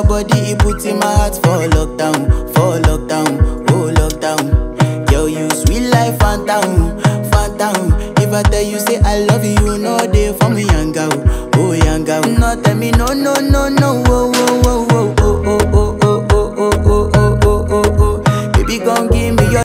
your body, it puts in my heart for lockdown, oh lockdown. Girl, you sweet life, phantom, phantom. If I tell you say I love you, you know they for me young girl, oh young girl. No tell me no, no, no, no, oh, oh, oh.